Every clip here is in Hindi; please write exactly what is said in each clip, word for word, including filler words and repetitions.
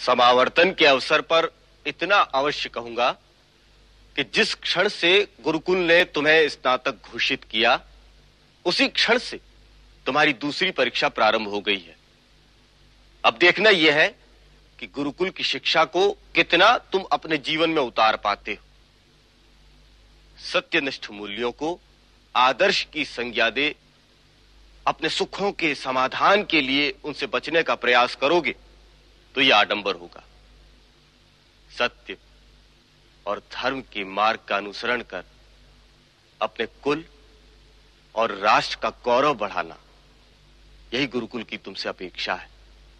समावर्तन के अवसर पर इतना अवश्य कहूंगा कि जिस क्षण से गुरुकुल ने तुम्हें स्नातक घोषित किया, उसी क्षण से तुम्हारी दूसरी परीक्षा प्रारंभ हो गई है। अब देखना यह है कि गुरुकुल की शिक्षा को कितना तुम अपने जीवन में उतार पाते हो। सत्यनिष्ठ मूल्यों को आदर्श की संज्ञा दे अपने सुखों के समाधान के लिए उनसे बचने का प्रयास करोगे तो यह आडंबर होगा। सत्य और धर्म के मार्ग का अनुसरण कर अपने कुल और राष्ट्र का गौरव बढ़ाना, यही गुरुकुल की तुमसे अपेक्षा है।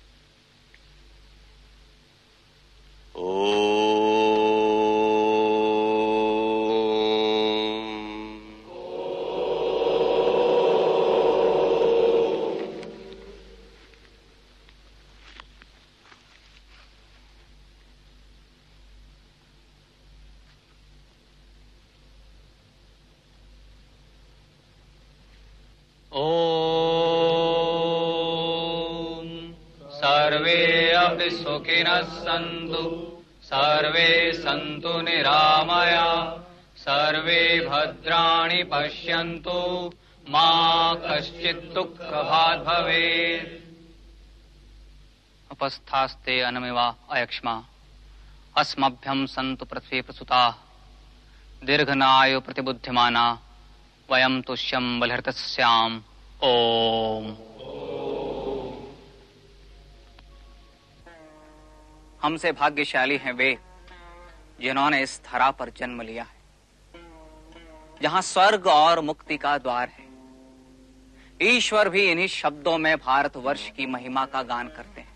ओ सुखिनः सन्तु सर्वे सन्तु निरामया सर्वे भद्राणि पश्यन्तु मा कश्चित् दुःखभाग् भवेत्। उपस्थास्ते अनमिवा अयक्ष्मा अस्मभ्यं सन्तु पृथ्वी प्रसुताः दीर्घनायु प्रतिबुद्धिमाना वयं तुष्यं बलहर्तस्याम्। ओम। हमसे भाग्यशाली हैं वे जिन्होंने इस धरा पर जन्म लिया है, जहां स्वर्ग और मुक्ति का द्वार है। ईश्वर भी इन्हीं शब्दों में भारतवर्ष की महिमा का गान करते हैं।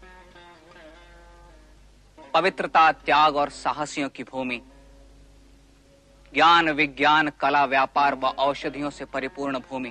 पवित्रता, त्याग और साहसियों की भूमि, ज्ञान, विज्ञान, कला, व्यापार व औषधियों से परिपूर्ण भूमि,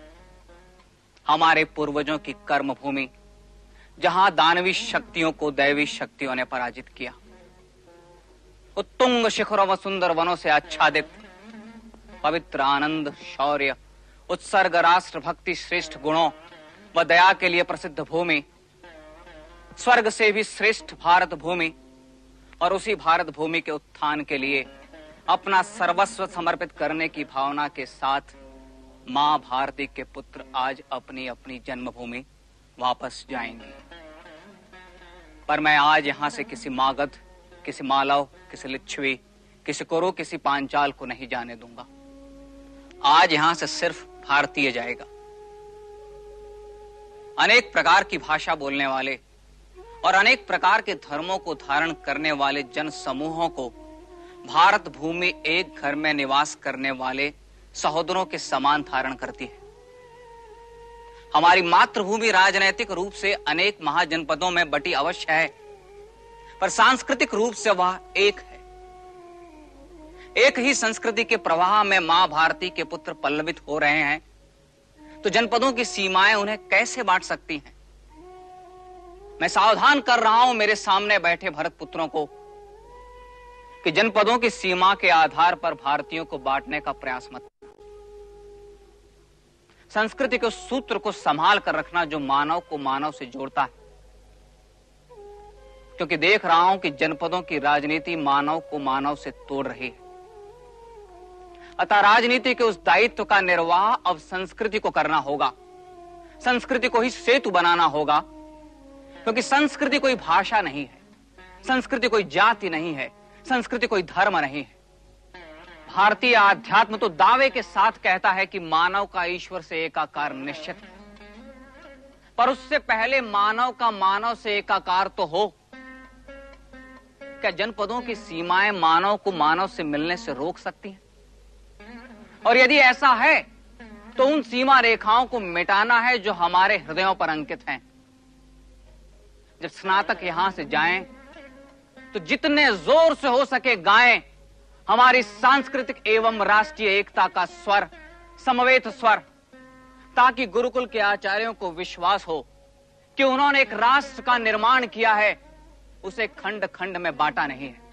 हमारे पूर्वजों की कर्म भूमि, जहां दानवी शक्तियों को दैवी शक्तियों ने पराजित किया। उत्तुंग शिखरों व सुंदर वनों से आच्छादित पवित्र, आनंद, शौर्य, उत्सर्ग, राष्ट्र भक्ति, श्रेष्ठ गुणों व दया के लिए प्रसिद्ध भूमि, स्वर्ग से भी श्रेष्ठ भारत भूमि, और उसी भारत भूमि के उत्थान के लिए अपना सर्वस्व समर्पित करने की भावना के साथ मां भारती के पुत्र आज अपनी अपनी जन्मभूमि वापस जाएंगे। पर मैं आज यहां से किसी मागध, किसी मालव, किसी लिच्छवी, किसी कुरु, किसी पांचाल को नहीं जाने दूंगा। आज यहां से सिर्फ भारतीय जाएगा। अनेक प्रकार की भाषा बोलने वाले और अनेक प्रकार के धर्मों को धारण करने वाले जन समूहों को भारत भूमि एक घर में निवास करने वाले सहोदरों के समान धारण करती है। हमारी मातृभूमि राजनैतिक रूप से अनेक महाजनपदों में बटी अवश्य है, पर सांस्कृतिक रूप से वह एक है। एक ही संस्कृति के प्रवाह में मां भारती के पुत्र पल्लवित हो रहे हैं, तो जनपदों की सीमाएं उन्हें कैसे बांट सकती हैं? मैं सावधान कर रहा हूं मेरे सामने बैठे भरत पुत्रों को कि जनपदों की सीमा के आधार पर भारतीयों को बांटने का प्रयास मत। संस्कृति के सूत्र को संभाल कर रखना जो मानव को मानव से जोड़ता है, क्योंकि देख रहा हूं कि जनपदों की राजनीति मानव को मानव से तोड़ रही है। अतः राजनीति के उस दायित्व का निर्वाह अब संस्कृति को करना होगा। संस्कृति को ही सेतु बनाना होगा, क्योंकि संस्कृति कोई भाषा नहीं है, संस्कृति कोई जाति नहीं है, संस्कृति कोई धर्म नहीं है। भारतीय आध्यात्म तो दावे के साथ कहता है कि मानव का ईश्वर से एकाकार निश्चित है, पर उससे पहले मानव का मानव से एकाकार तो हो। क्या जनपदों की सीमाएं मानव को मानव से मिलने से रोक सकती हैं? और यदि ऐसा है तो उन सीमा रेखाओं को मिटाना है जो हमारे हृदयों पर अंकित हैं। जब स्नातक यहां से जाएं तो जितने जोर से हो सके गाएं हमारी सांस्कृतिक एवं राष्ट्रीय एकता का स्वर, समवेत स्वर, ताकि गुरुकुल के आचार्यों को विश्वास हो कि उन्होंने एक राष्ट्र का निर्माण किया है, उसे खंड खंड में बांटा नहीं है।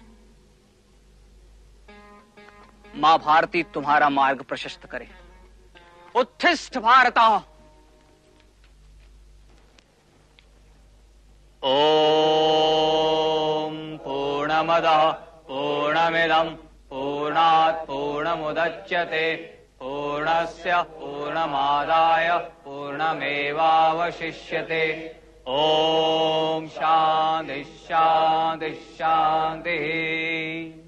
मां भारती तुम्हारा मार्ग प्रशस्त करे। उत्थिष्ठ भारता। ओ पूर्णमदः पूर्णमिदं पूर्णात् पूर्णमुदच्यते पूर्णस्य पूर्णमादाय पूर्णमेवावशिष्यते। ओम शांति शांति शांति।